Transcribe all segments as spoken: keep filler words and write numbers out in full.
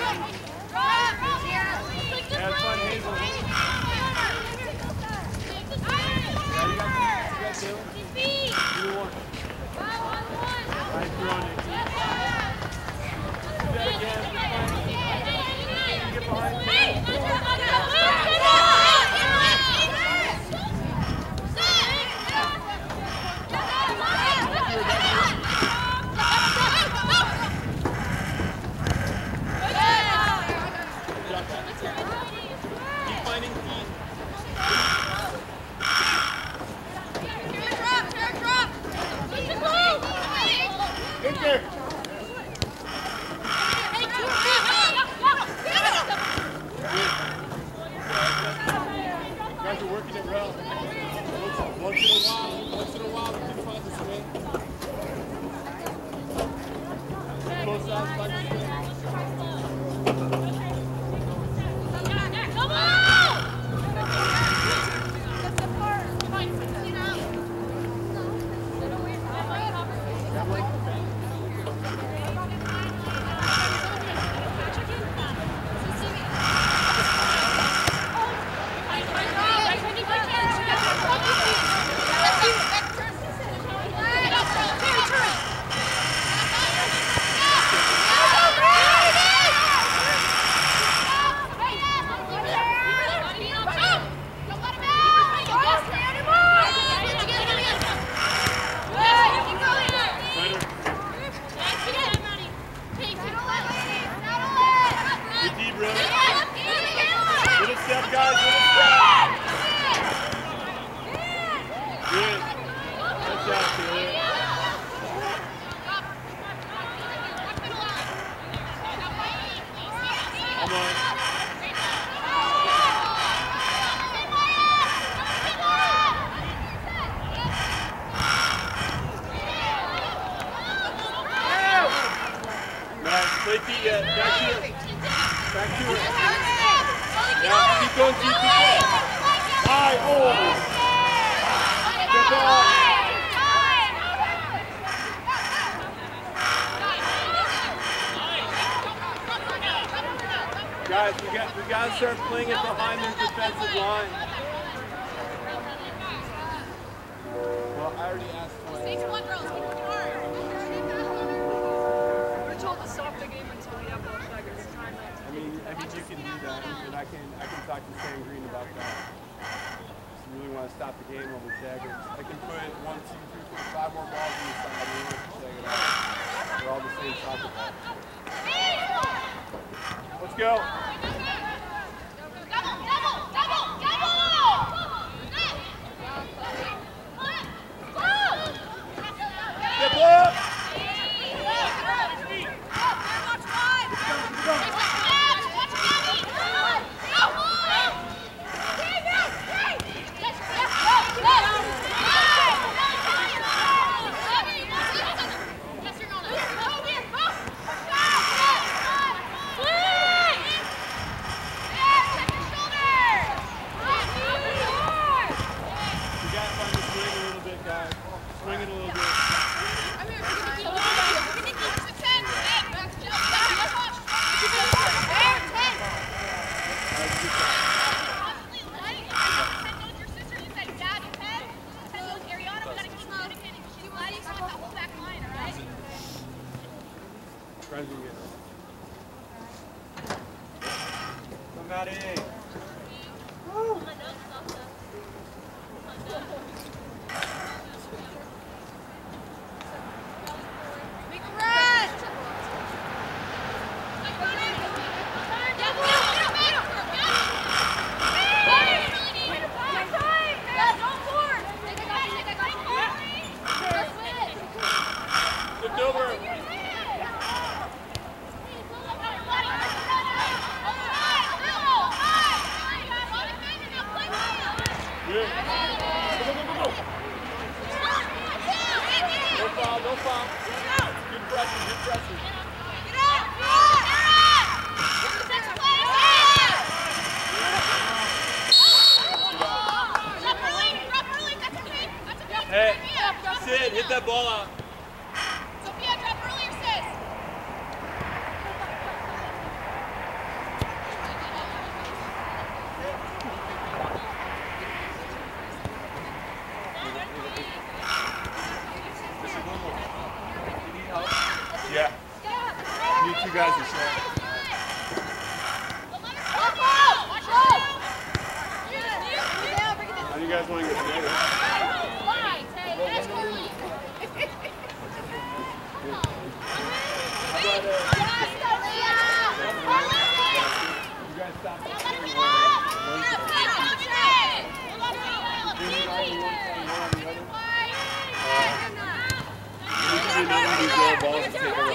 Guys, we got we got to start playing it behind their defensive line. Well, I already asked for it. We're told to stop the game until we have both seconds. I mean, I mean, you can do that, and I can I can talk to Sam Green about that. If you really want to stop the game over Jaggers, I can put one, two, three, four, five more balls on the side. We want to check it out. They're all the same soccer balls. Let's go. Somebody. Woo. Hey, Sid, hit that ball out. Sophia, drop earlier, sis. How do you guys want to get together? Balls to take over.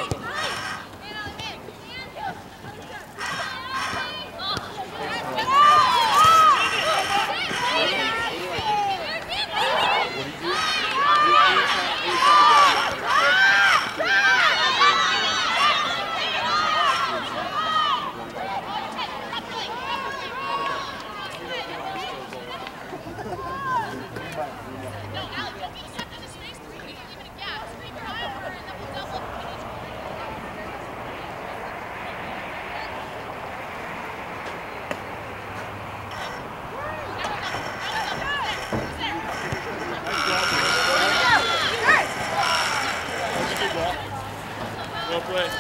Well played.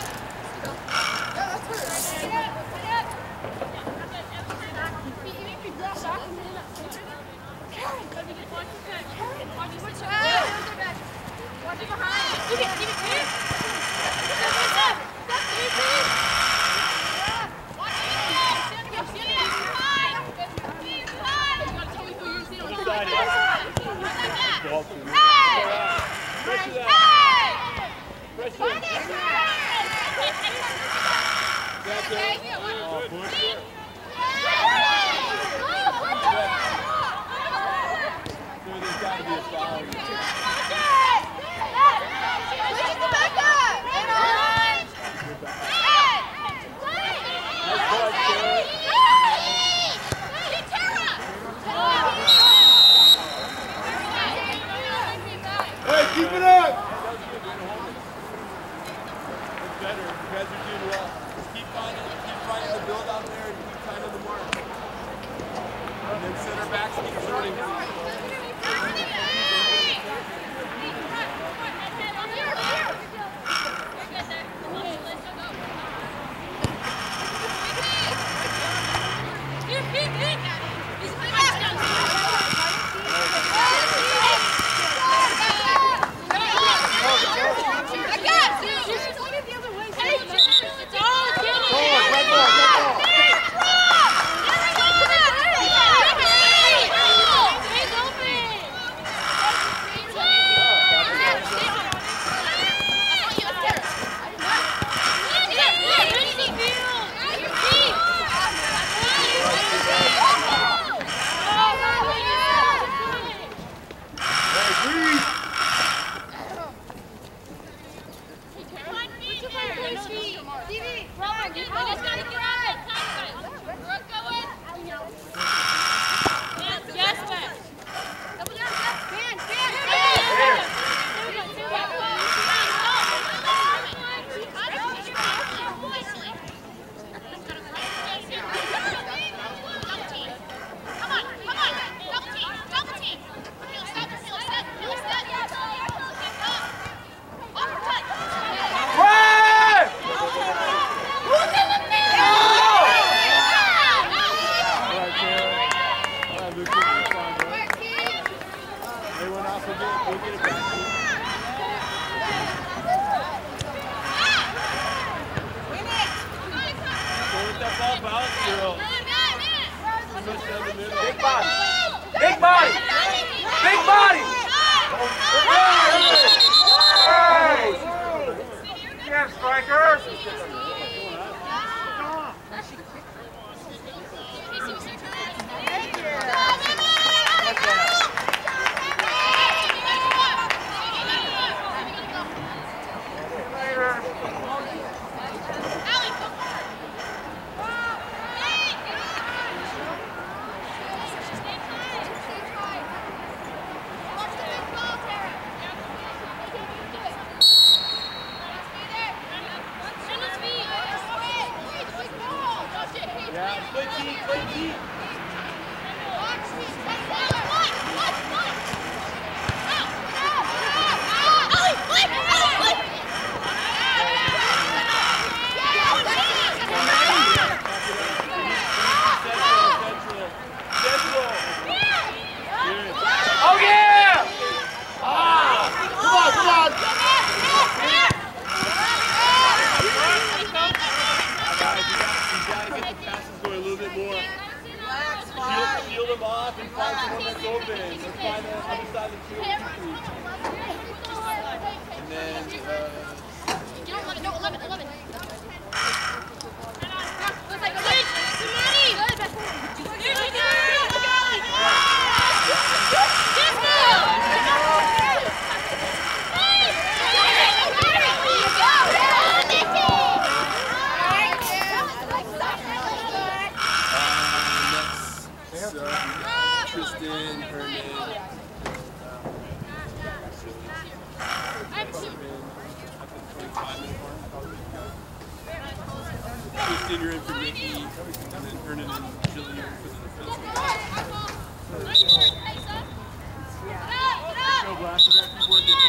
Keep it up! It's better. You guys are doing well. Just keep finding, keep finding the build out there and keep finding the mark. And then center backs keep shorting. Big body. Big body. Big body. Hey. Yeah, striker. Yeah! them off and find someone that's open. Let's find the other side of the field. And then, uh... You don't want to, no, eleven, eleven. Looks like a good. Tristan, Herman, Tristan, you're in for Nikki, and then Hernan and Jilly, you're in for the defensive. Let's go, Black. We gotta keep working.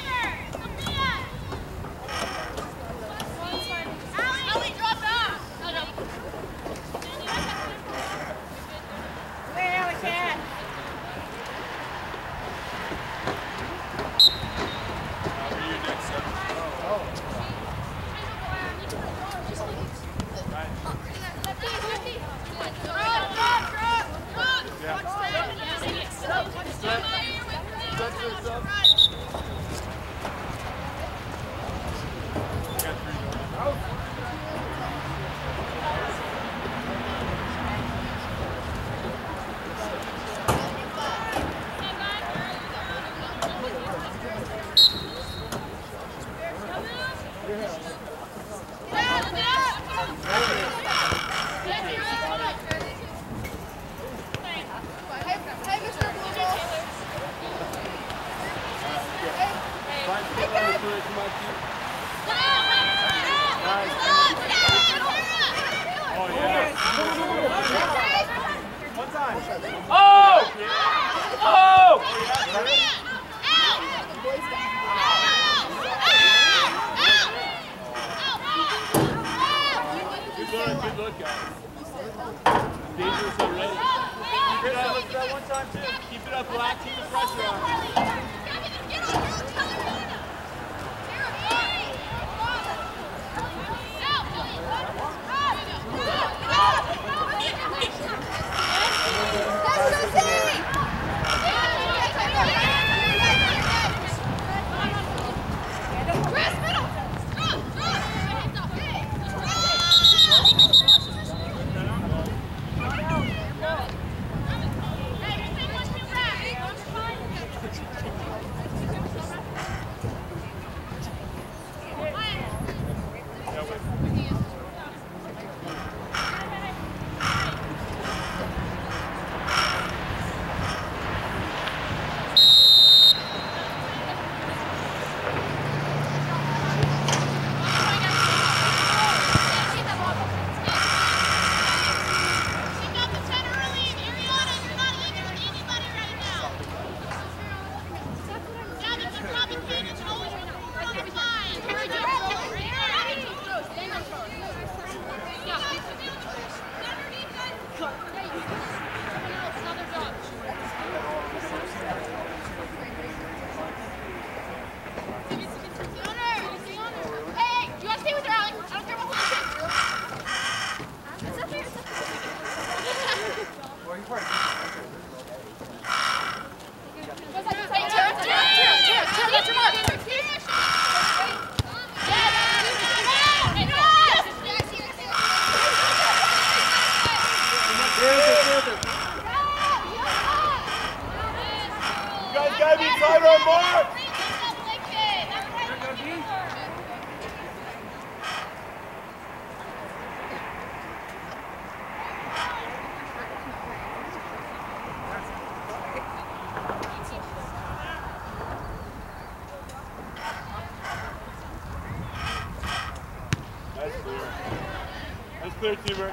Clear, teamer.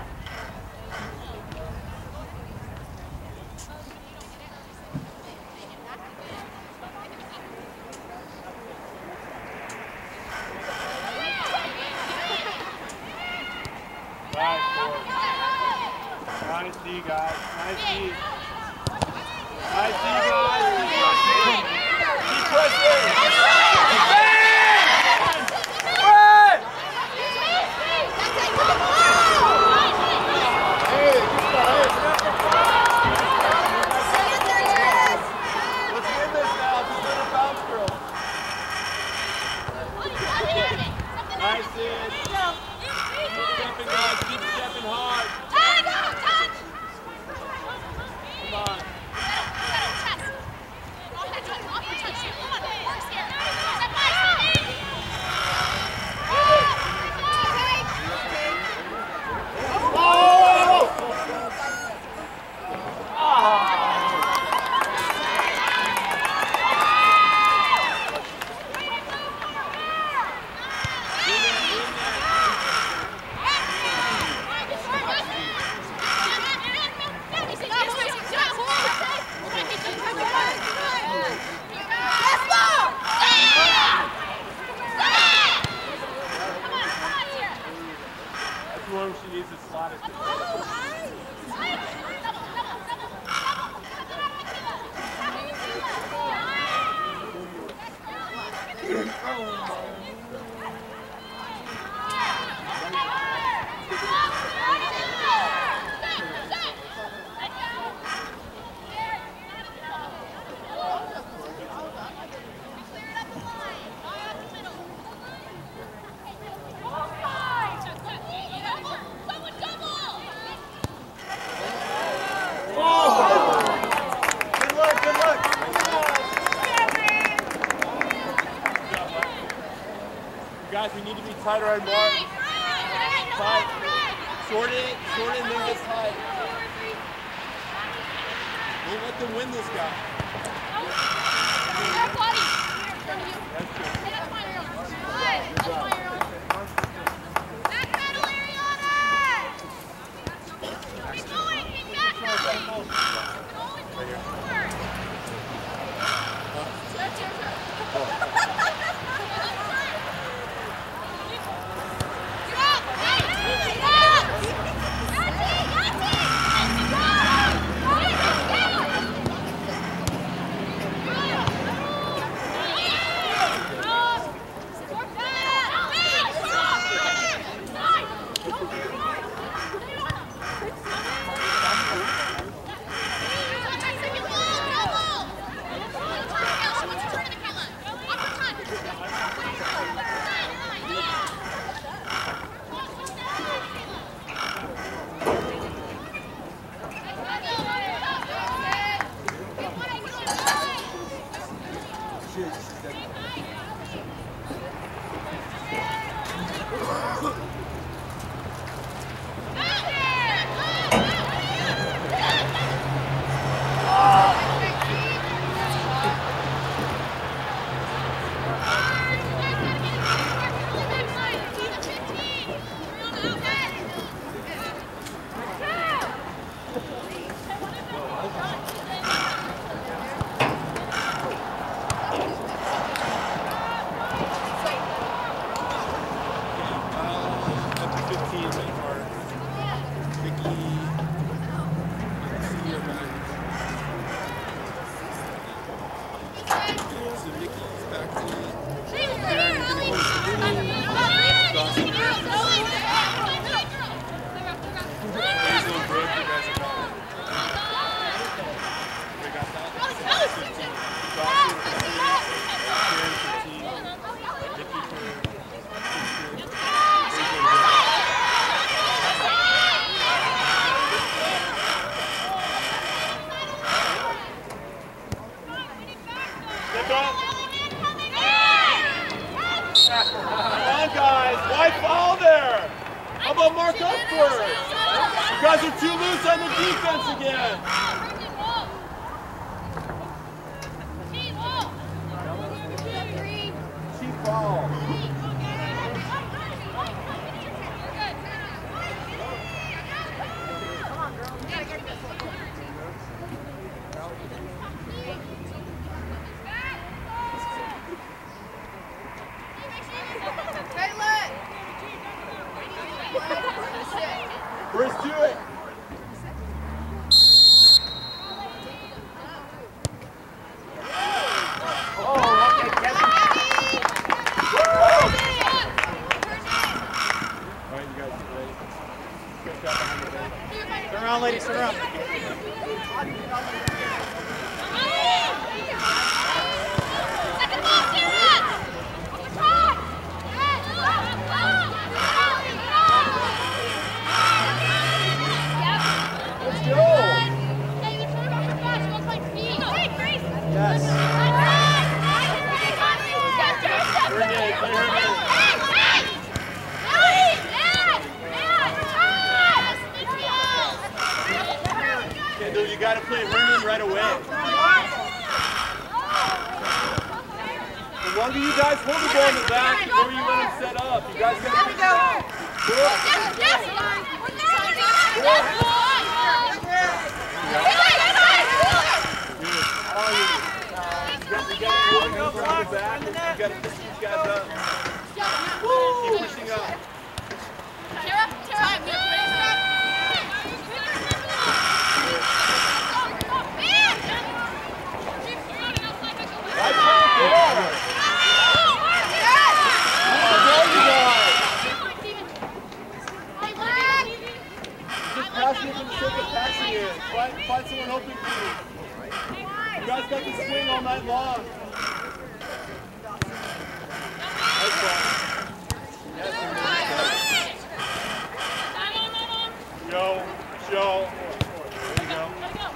Nice D, guys. Nice D. Nice D, guys. Keep pressing. Hey, guys. Keep stepping hard. Touch! Touch! Come on. Off that touch, off your touch. Come on, works here. Step by, Stevie! She needs to slot it. Guys, we need to be tighter on mark. Tight. Short it, short it, and then get tight. Don't let them win this guy. That's good. Mark up first. You guys are too loose on the defense again. Cheap ball. Bruce, do it. Oh, okay, Kevin. All right, you guys are ready. Good job behind the bench. Turn around, ladies, turn around. Second ball, Sarah! Over top! longer you guys hold the ball in the back, the more you let them set up. You guys got to pick it up. Good. Yes, yes. You gotta push these guys up. Keep pushing up. Tara, Tara, I'm Right foot, good. Just passing it for the sake of passing it. Find, find someone open for you. You guys got to swing all night long. Nice ball. Yes, Joe, Joe. There you go.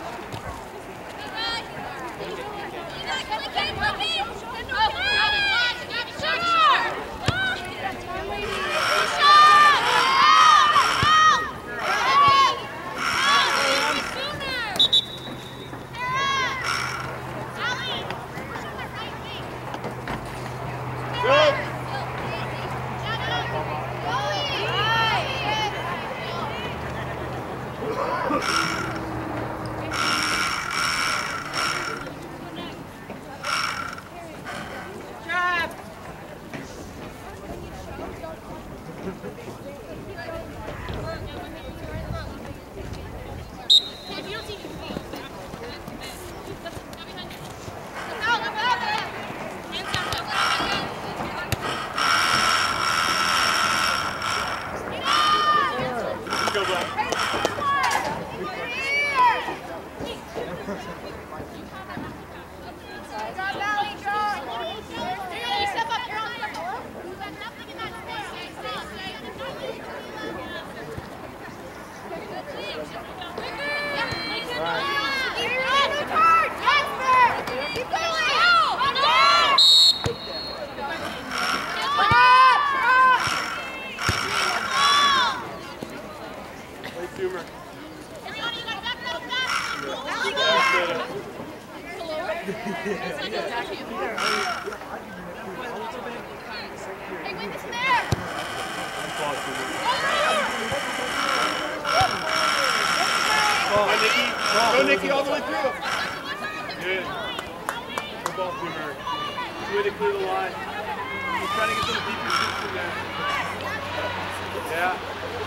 Go, Nikki, all the way through. Good. Good ball, Boomer. Good way to clear the line. He's trying to get some deeper shoots in there. Yeah.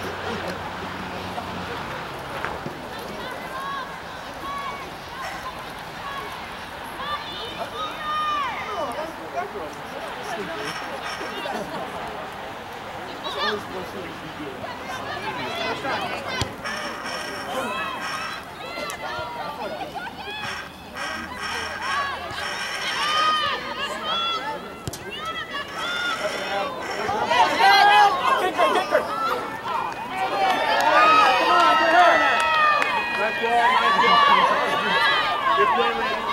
Good play, man.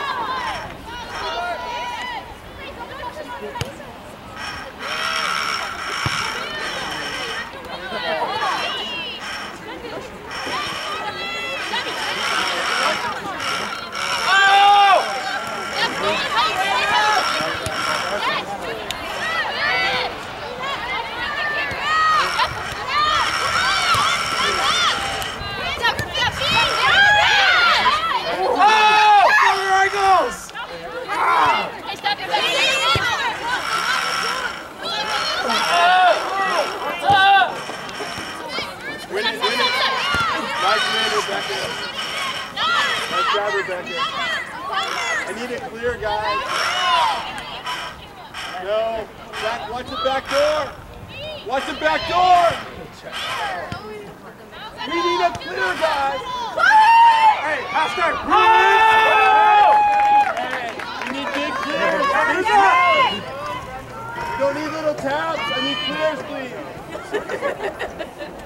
I need it clear, guys. No. Back, watch the back door. Watch the back door. We need it clear, guys. Hey, Pastor. Hey, we need big clears. We don't need little taps. I need clears, please.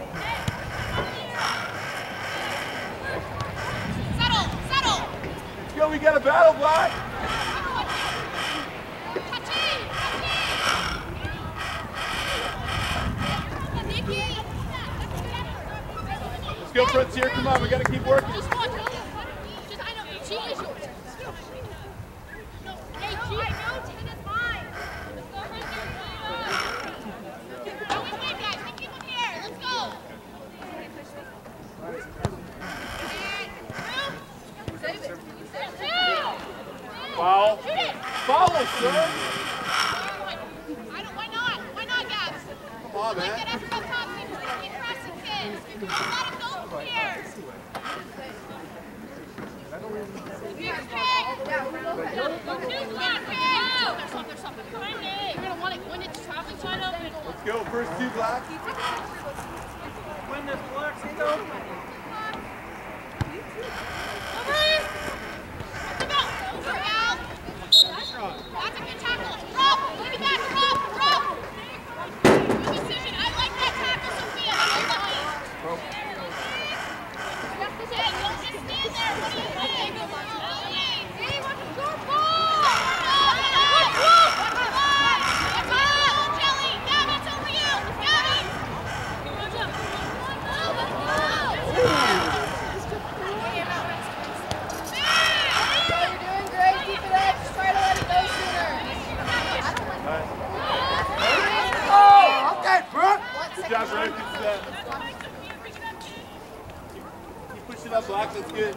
Yo, we got a battle, Black. Let's go, Fritz, here. Come on, we got to keep working. Foul. Follow, sir. I don't, why not? Why not, guys? Come on, man. Get after that top team. Keep pressing, kids. Let him go from here. Here's Kay. There's something, there's something. You're going to want it when it's traffic side open. Let's go. First two, Black. Win this, Black. Let's go. That's a good tackle. Rob, leave it back. Rob, Rob. Good decision. I like that tackle, Sophia. That's lucky. Hey, don't just stand there. What do you think? Hey, watch the score. Ball. That's all, Jelly. Gabby, it's over you. Gabby. Good job, Ray. Good set. Keep pushing up, Black. That's good.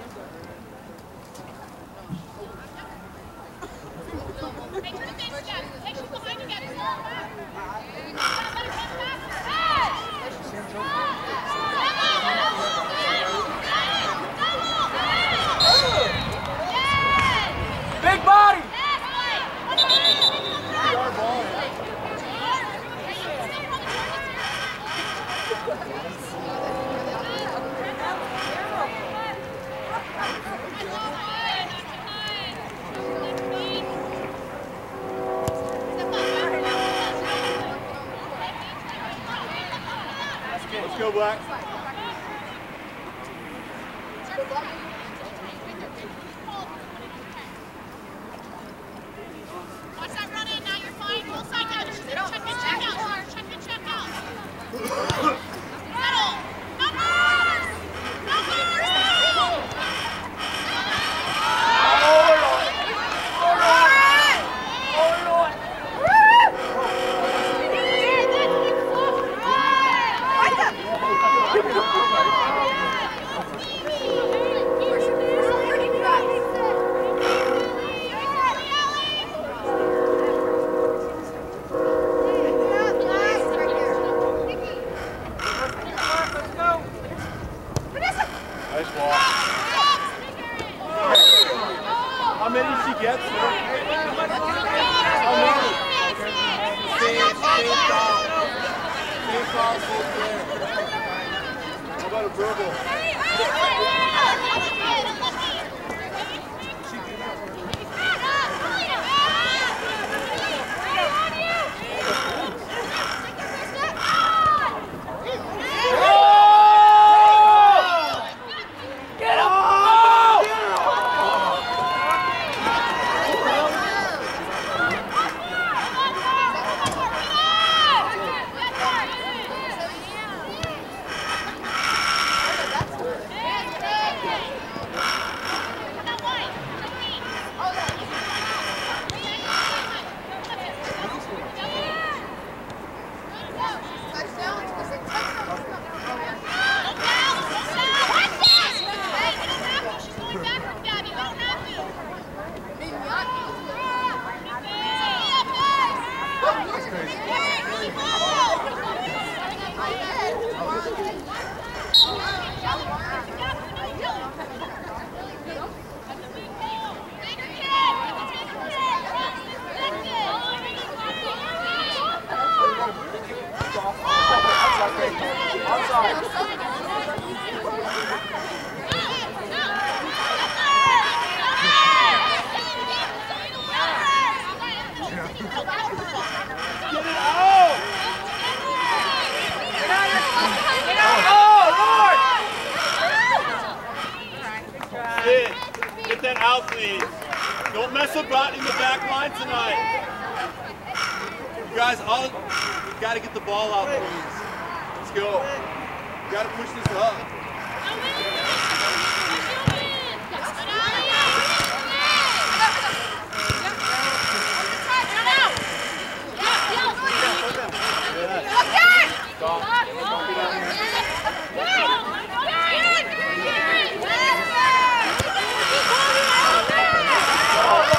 Make sure the face is down. Make sure behind you, Gabby. Big body! Our ball. Let's go, Black. Watch that run in, now you're fine. Full side down. Check in, check out. Check in, check out. Settle. Numbers! Numbers! Nice ball. How many she gets? How many? Same, same call. Same call, same there. How about a verbal? Get that out, please. Don't mess about in the back line tonight. You guys, all you got to get the ball out, please. Let's go. You got to push this up. Stop.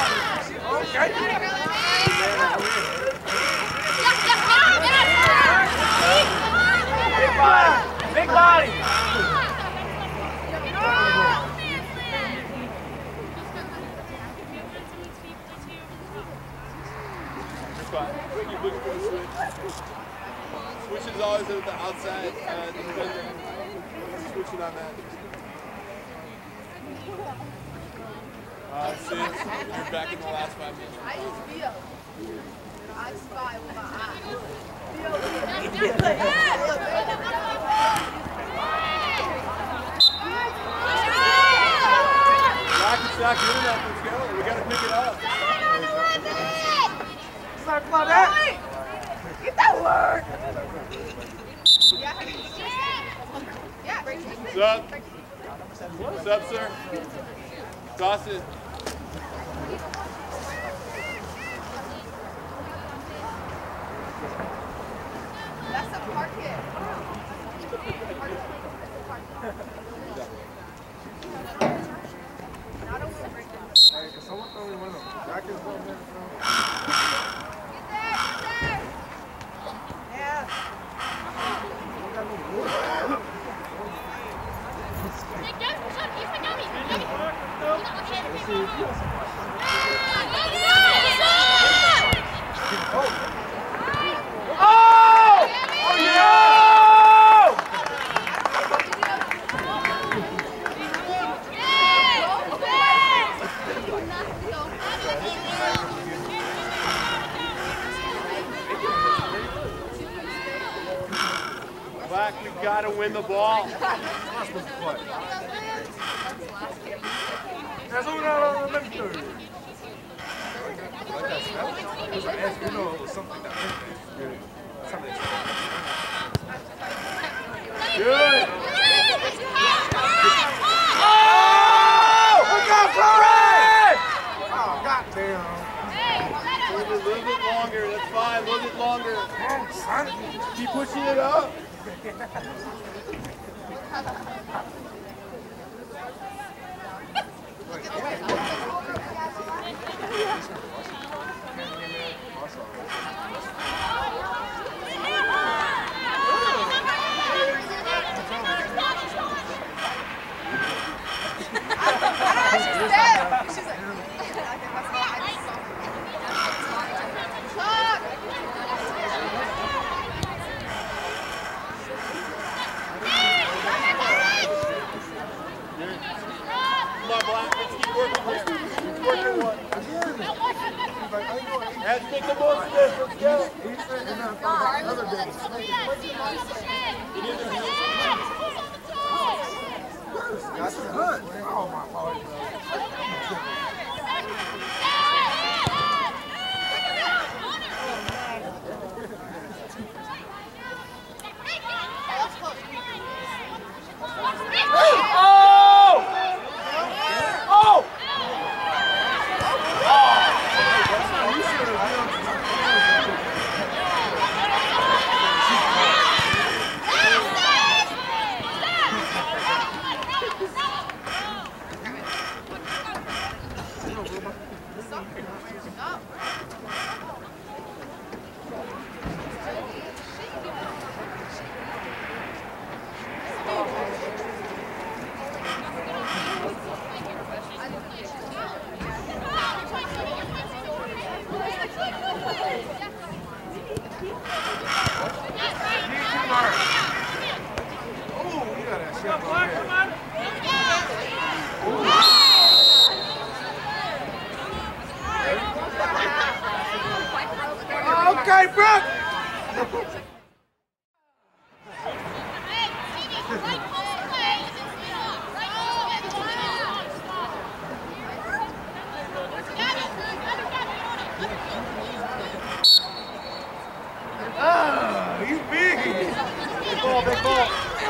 instead of the outside uh, defender. Switching on that. Uh, sis, you're back in the last five minutes. I use V O. I spy with my eyes. V O. Rock and stock doing that. Let's go. We got to pick it up. Start about that. Get that word. Yeah. Yeah. What's up? What's up, sir? Toss it. That's a park hit. Not a win break. Hey, can someone throw me one of them jackets down there? Get there, get there. Yeah. Black, we gotta win the ball. That's all I remember. You know, something that good. Something Good. Oh! Look out, Corey! Oh, goddamn. A little bit longer, that's fine, a little bit longer. Come on, son. Keep pushing it up. Let's make the most of this. Let's go. That's good. Oh, my God. Okay, Brooke! Ah, he's big! Big ball, big ball.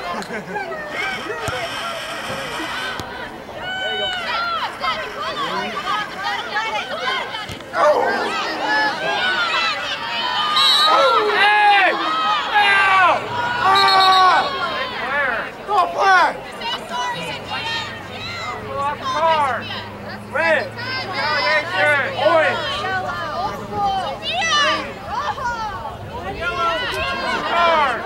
Red, retaliation, orange, yellow, card.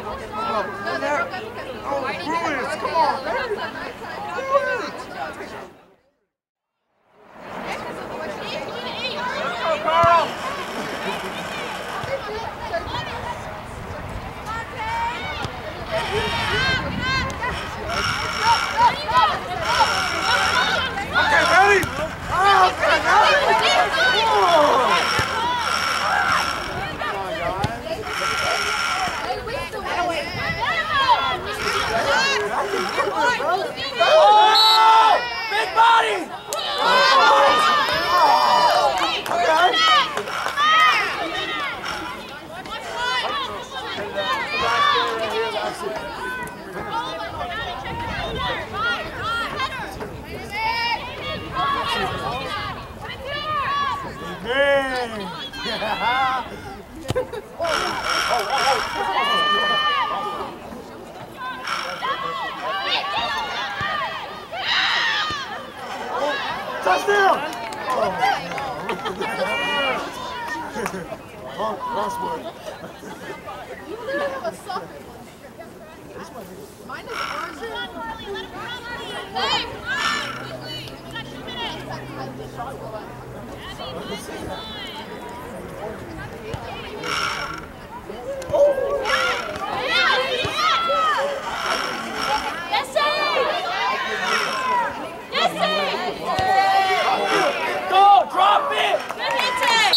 Oh, Bruins, come on, man. Let's go, touchdown! Oh, last word. You literally have a soccer one. Mine is orange. Hey, come on, quickly. We got two minutes. Yes, sir! Yes, sir! Go, drop it! Good hit, Ted!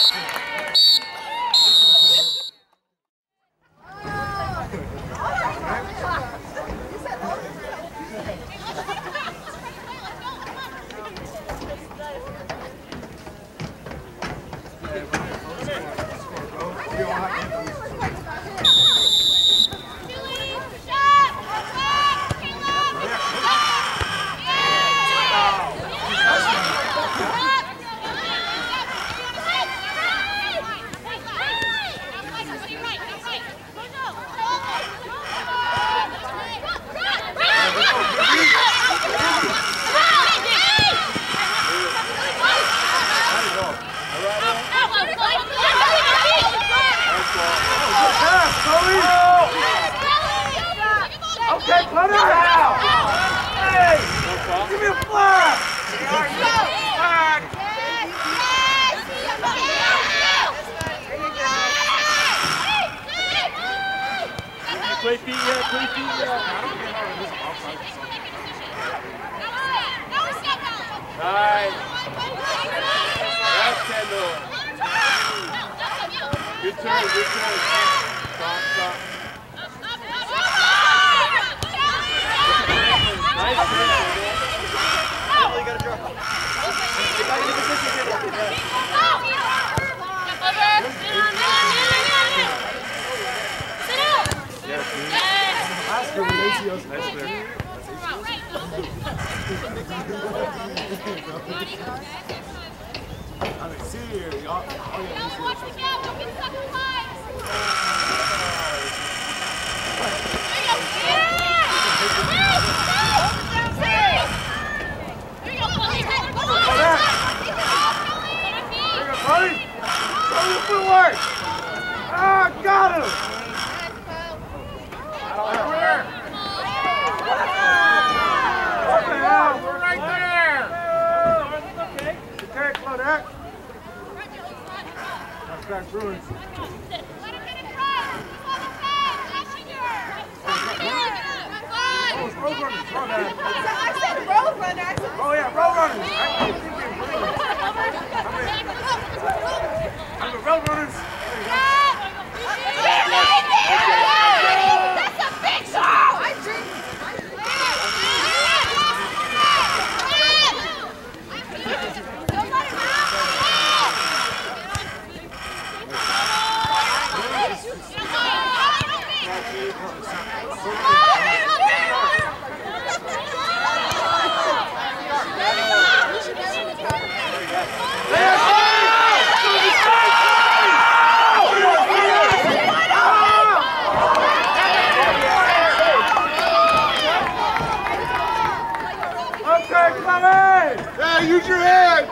Okay, put it out! Hey! Give me a flag! Play feet yet, play feet yet. Nice. That's Kendall. Good turn, good turn. Stop, stop. Nice turn. Oh, you gotta drop. Get back into position. Yes, dude. Nice there. I mean, see you. Y'all. Watch the gap, don't get stuck in lines. There you go, Polly. Go on. Buddy, show your footwork. Ah, got him. Where? What the hell? We're right there. Okay, Claudette. That's back Bruins. Let him get in front. Oh, it's road runners. My bad. I said road runner. I said Oh, yeah, road runners. I keep thinking Bruins. I'm the road runners. that's a big show. I drink. Yeah, use your head.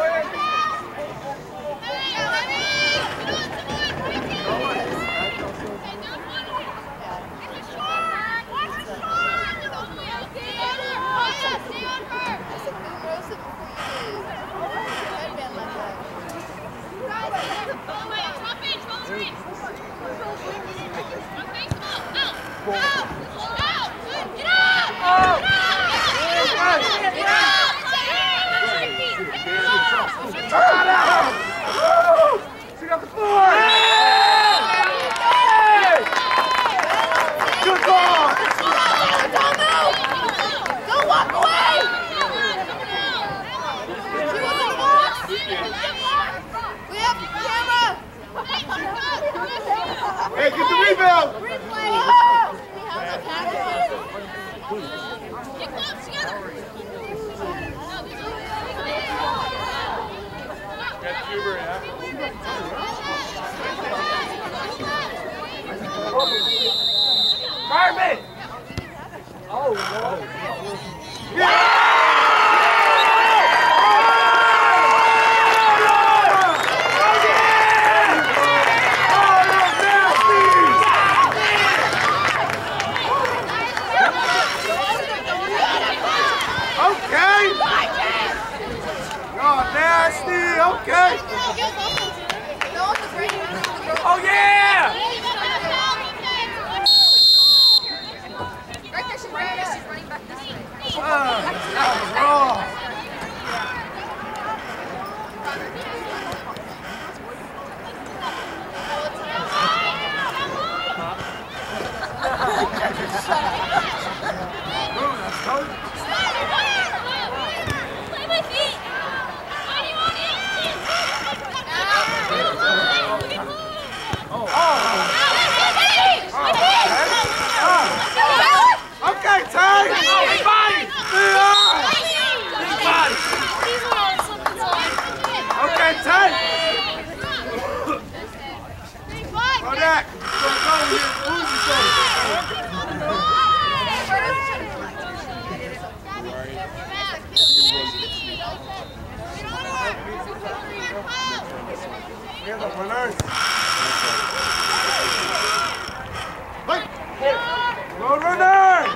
She got the floor! Hey! Good ball! Don't move! Don't walk away! We have camera! Hey, get the rebound! Replay! We have the camera! Get close together. Got Huber, yeah? Fireman! Oh, no. Yeah! Okay. Oh yeah! Right there, she's right there. She's running back this way. Oh, that was wrong. Move, that's coach. Play my feet. Why do you want it? Oh. Oh. Okay, Ty. Big body. Big body. Okay, Ty. Go back. Go, go. Lose yourself. Here's the runners. Wait. Go runners.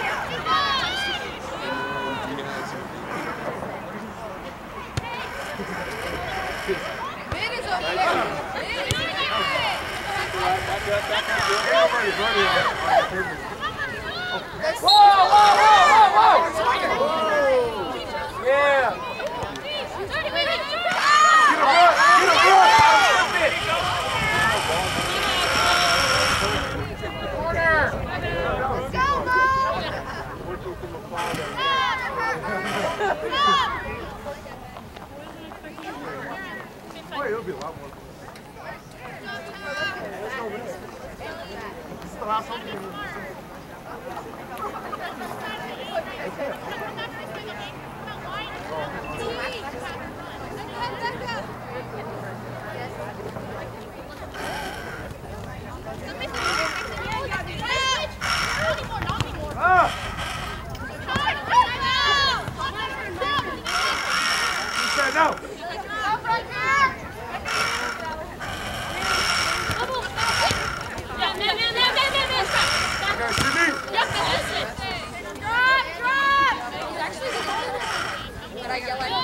Mid is over there. Mid is Whoa, whoa, whoa, whoa, whoa. Yeah. Get him good. Get him good. Corner. Go, Mo! Boy, it'll be a lot more. This is the last one. Ah! He said no. Okay, Sydney. But I yell at him.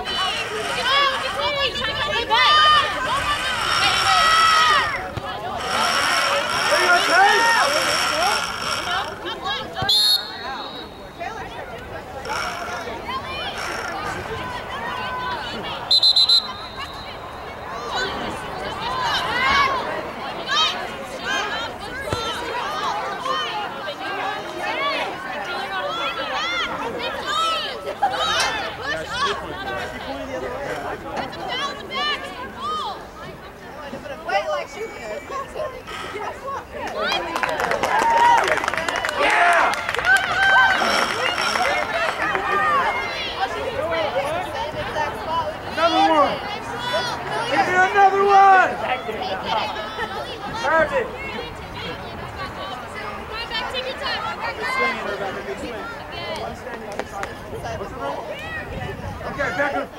Are you okay? Wait, like shoot me. Yeah! Another one! Give me another one! Perfect! Okay, back up.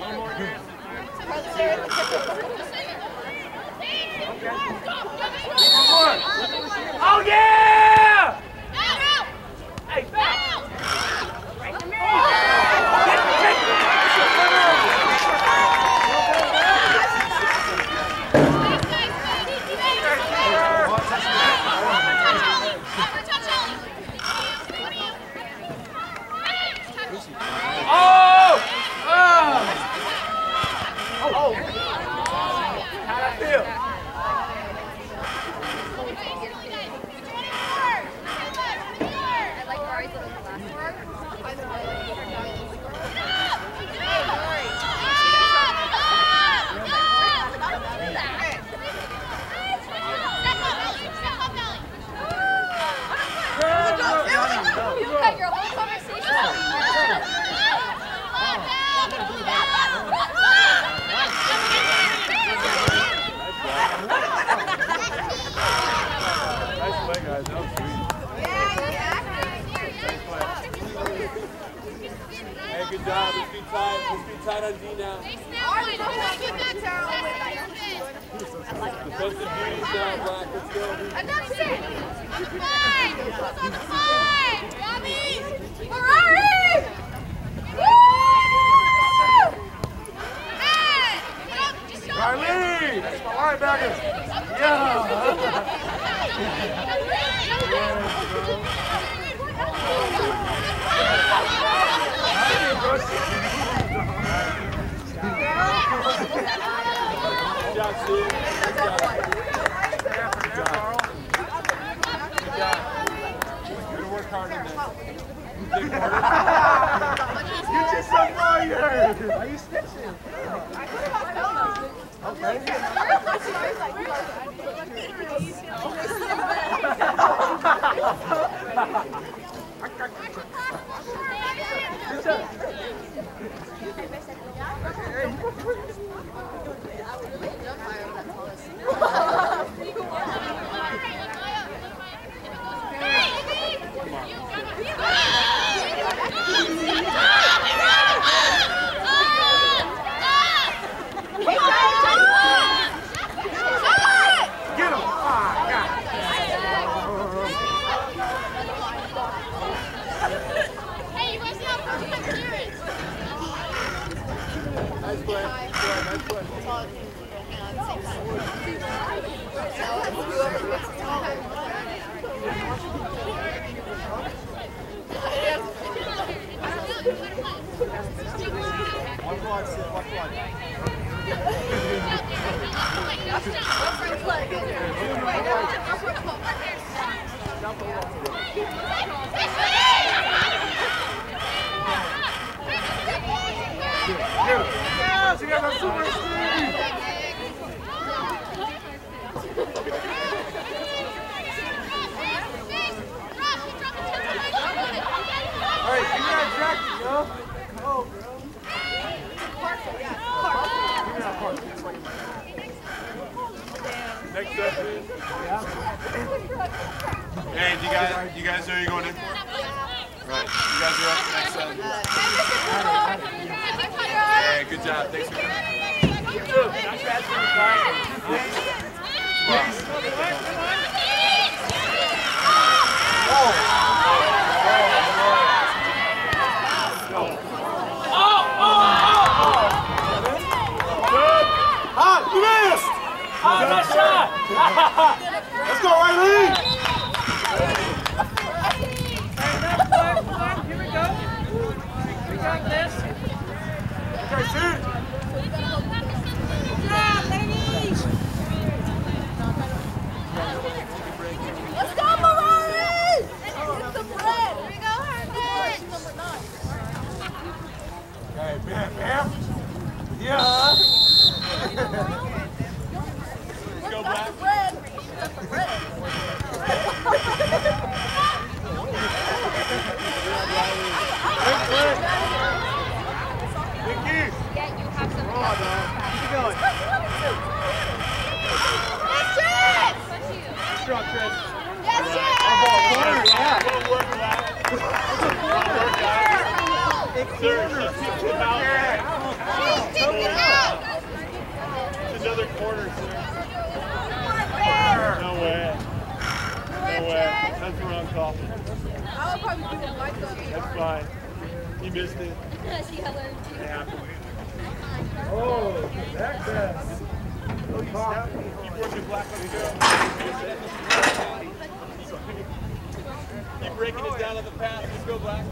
One. Oh yeah! Hey, back! Oh! Oh! Oh! How'd I feel? I like Mari's little platform. You cut your whole conversation out. Nice play, guys. That was sweet. Hey, good job. Let's be tight. Let's be tight on D now. Defensive duties now, Black. Let's go. And that's it. On the five. On the five. Robbie. Ferrari. Woo! Hey, get on You're just a lawyer! Why are you snitching? Okay. Hey, do you guys, you guys know you're going in for? Right. You guys are up next set. Hey, good job. Thanks for coming. Let's go, Riley! Here we go. We got this. Okay, shoot! Yeah, ladies! Let's go, Ferrari! Get the bread! Here we go, Herman! Number nine. Hey, Bam, Bam! Yeah! Go back. Bread! Get the bread! Vicky! Yeah, you have some. Come on, dog. Keep going. Yes, Chad! Strong, Chris. Yes, Chad! Corner, yeah. Another corner, sir. No way. No way. That's the wrong call. I would probably do it like that. That's fine. You missed it. She hello too. It happened. Oh, that best. Keep working black on the go. Keep breaking it down on the pass. Let's go black.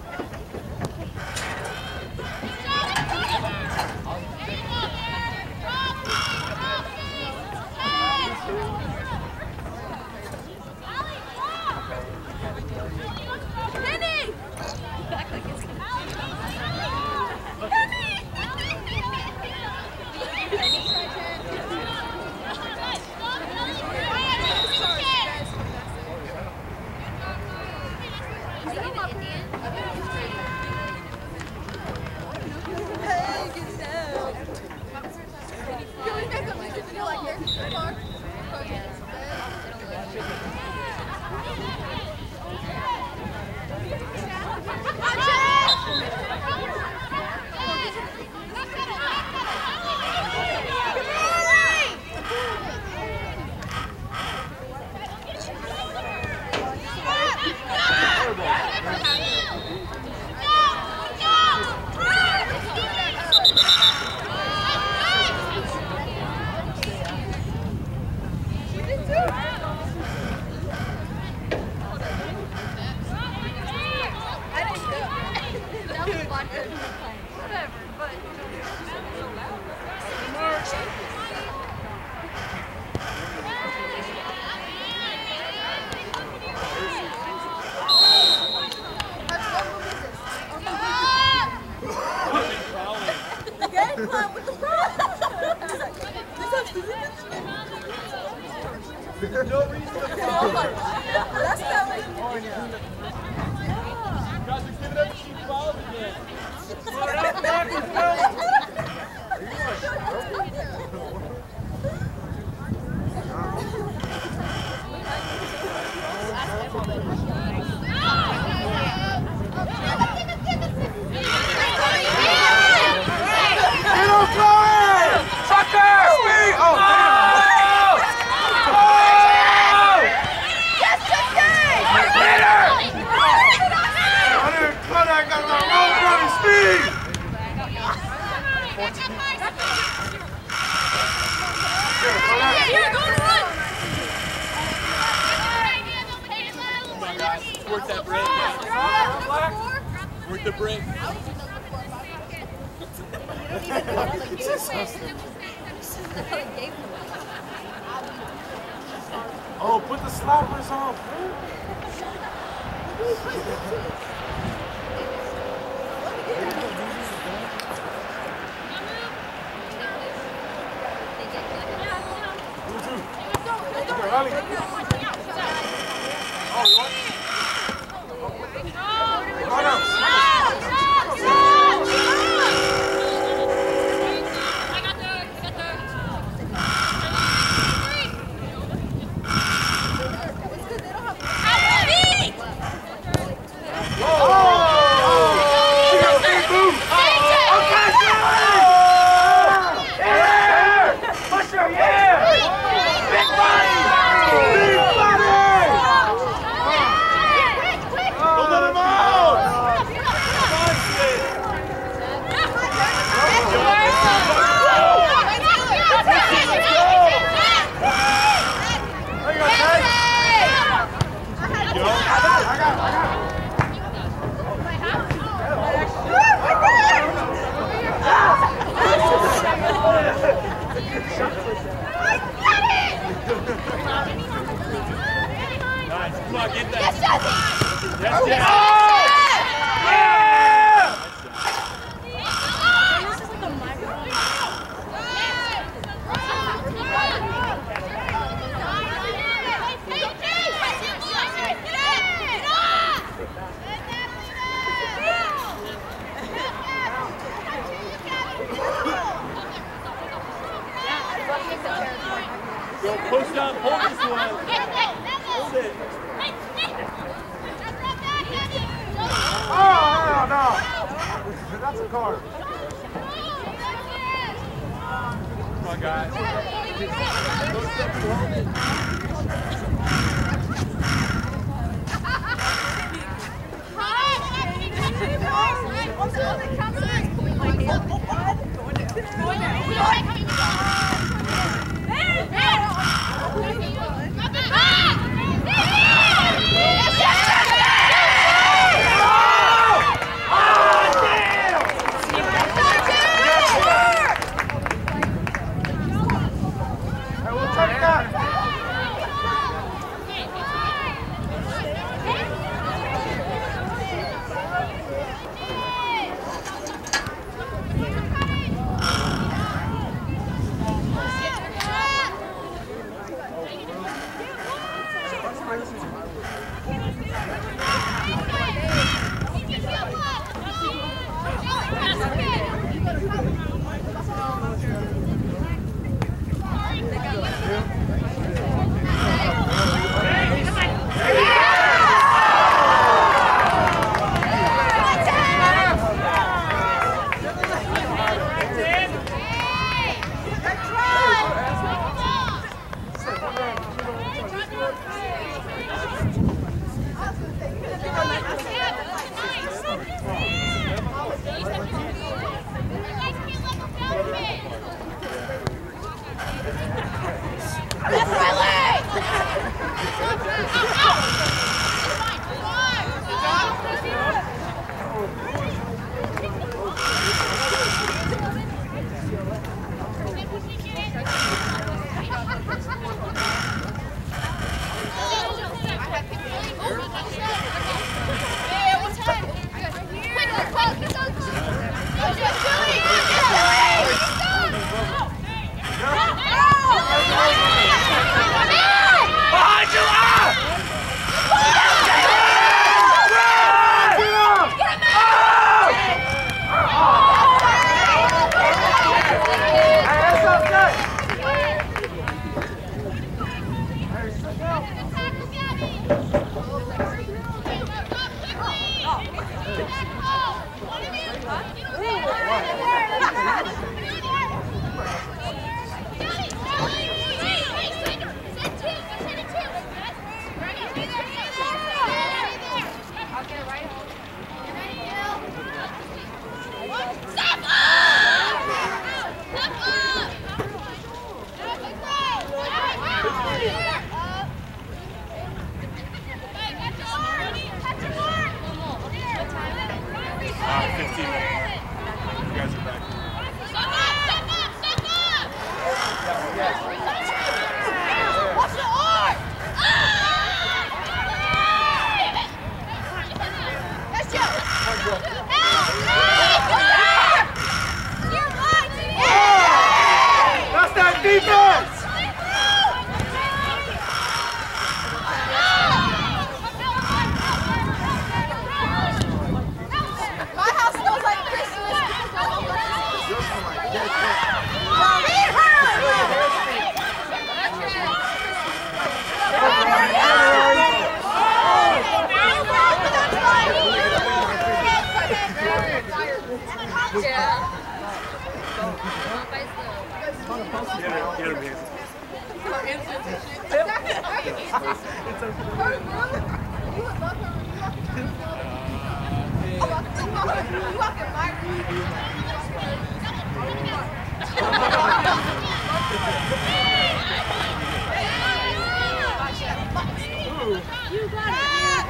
Whatever, but so loud. climb with the rope. There's no reason to follow. That's not like You guys are giving up cheap fouls again. Slow it up, man. Let's go. Work that break. Work the break. Oh, put the slappers on. Come on, get that. Yes, Jesse! Yes, Jesse. Yeah! This is like a microphone. Go push down, hold this one. Hold it. Oh, no, no. That's a card. Come on, guys. Go step and hold it. Hey, we'll check it out. fifteen minutes. You guys are back. Step up, step up, step up! Watch the arm! That's Joe! That's that defense! My house smells like Christmas. Yeah. Get her, get her, man. You got it.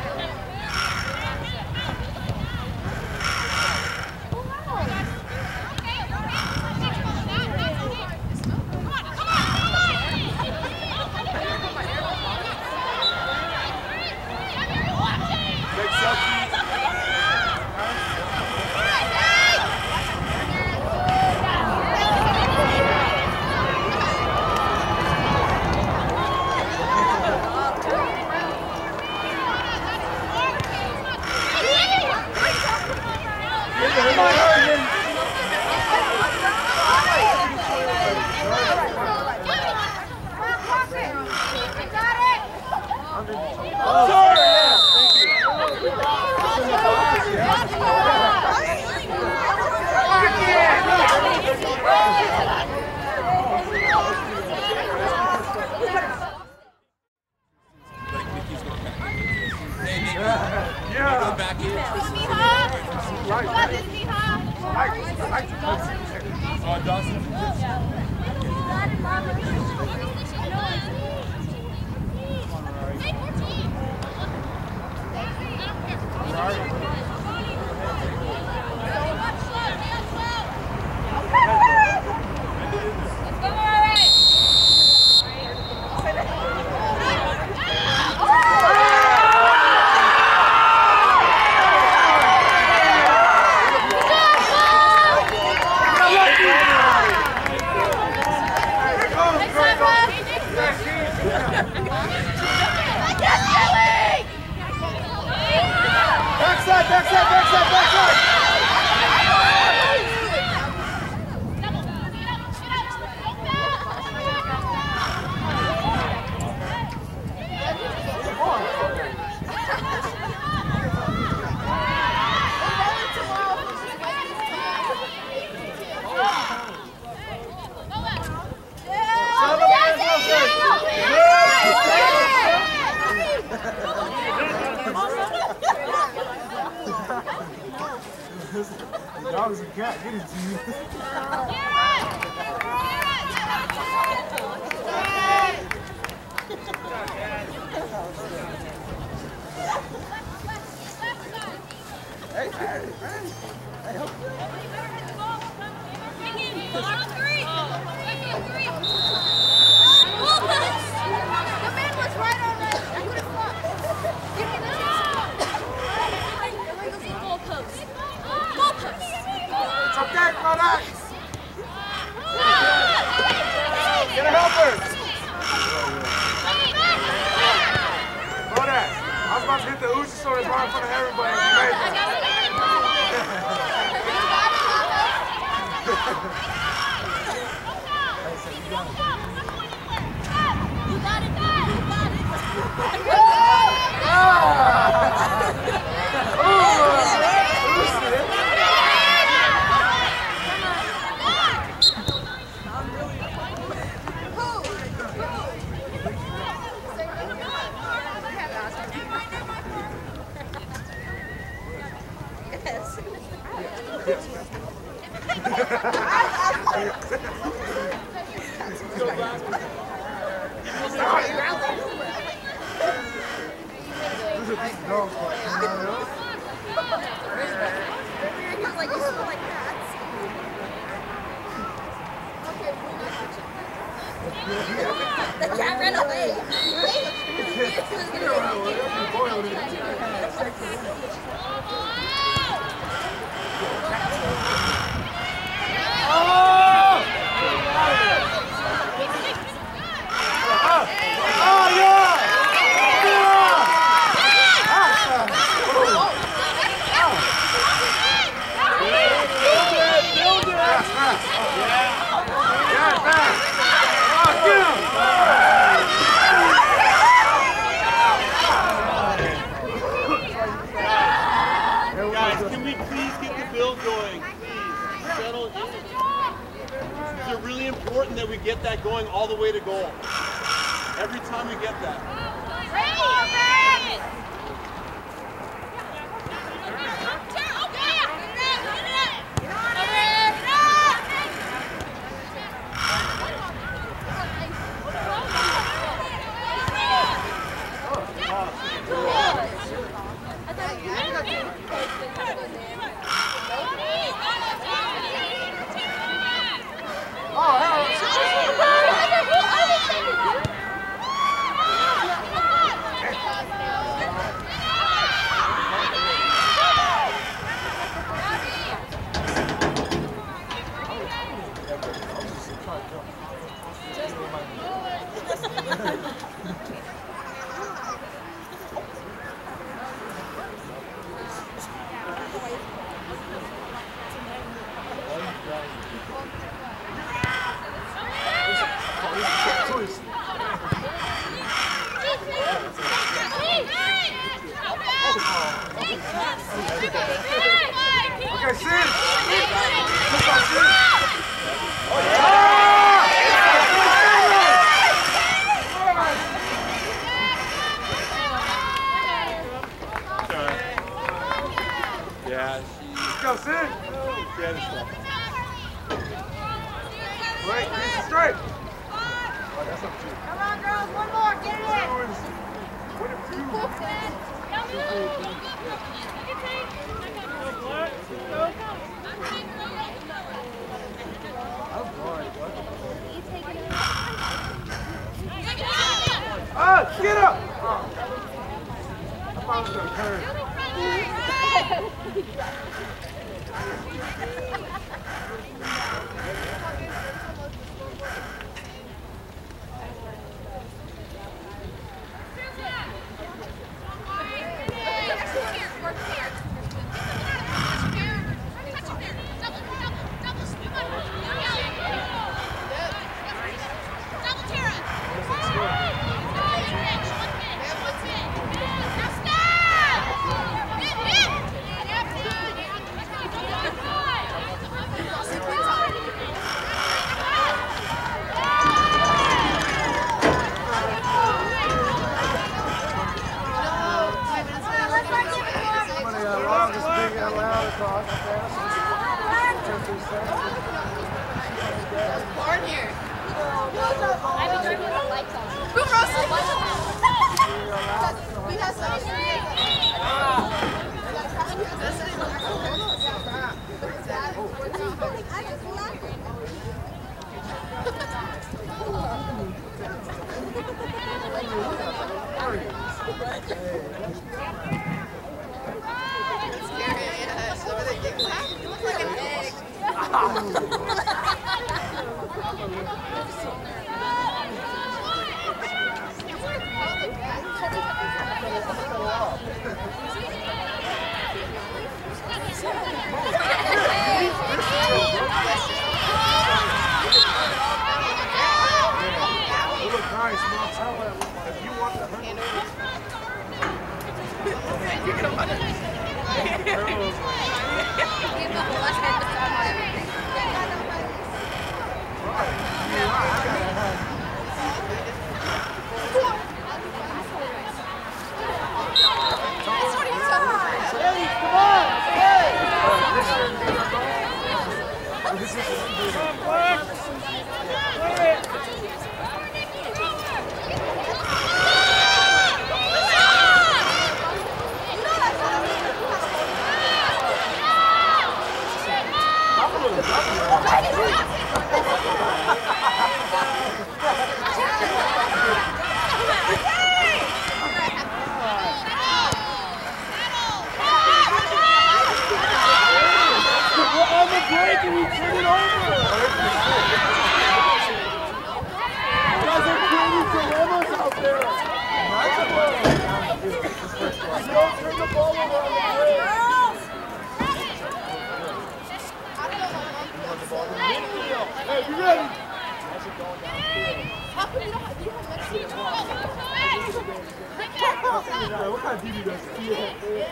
Backside, backside, backside, backside! The dog's a cat, get it to you. Hey, hey, hey, hey, help. The man was right on that. I could have fought. Give me the goalpost. Goalpost. It's okay, Kodak. Get a helper. Kodak. I was about to hit the Uzi sword right in front of everybody. You made that. You got it, you got it. No. The cat ran away. Guys, can we please get the build going? Please, settle in. It's really important that we get that going all the way to goal. Every time we get that. Okay, Sid! Yeah, she, Let's go, Sid! she had a step. Right, piece it straight! Come on, girls, one more, get it in. What if you... Ah, get up! Oh. I thought it was going to turn. Ha ha ha! can we turn it over? You guys are creating dilemmas out there. You don't turn the ball over on the bridge. Hey, you ready? How come you don't have, do you have Mexican? What kind of T V does it?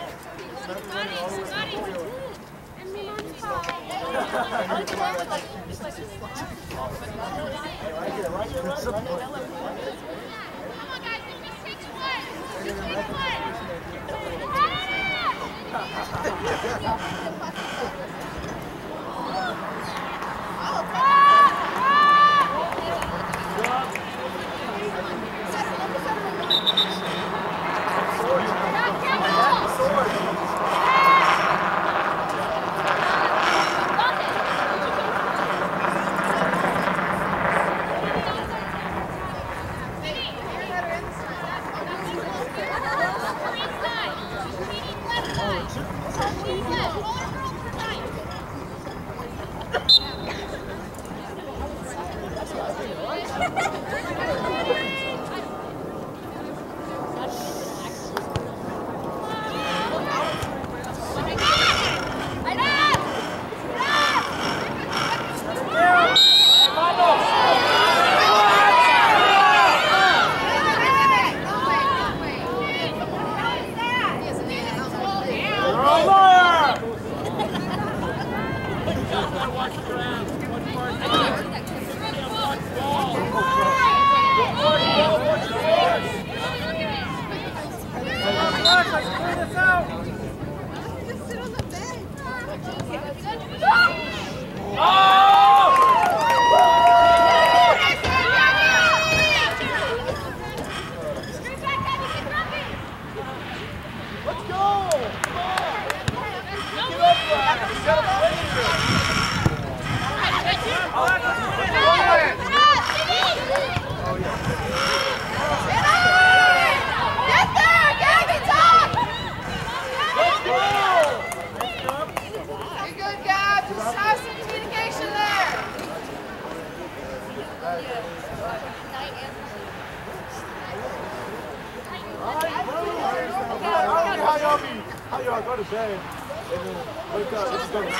How y'all go to bed and then wake up, let's go to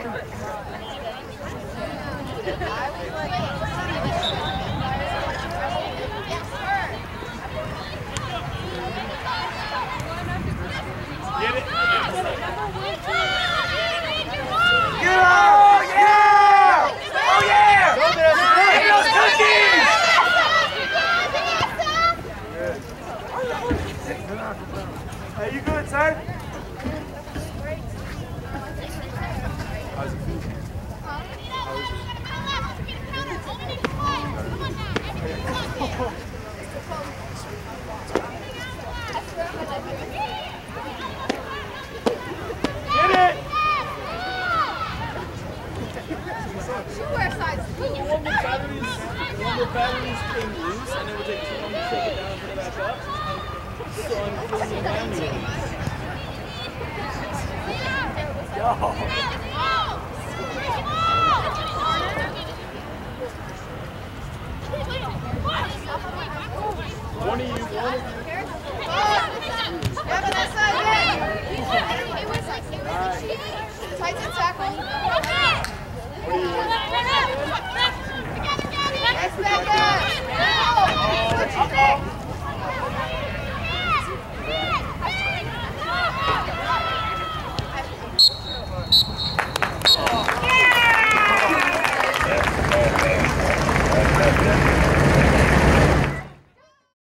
Get it? Oh, yeah! Oh, yeah! Hey, those cookies! Hey, you good, sir? How's it feel? Get it! One more batteries, one more batteries came loose, and it would take too long to take it down and put it back up. So I'm filling it manually. One of you, one of you. Yeah, but that's not good. Tighten tackle. What do you want?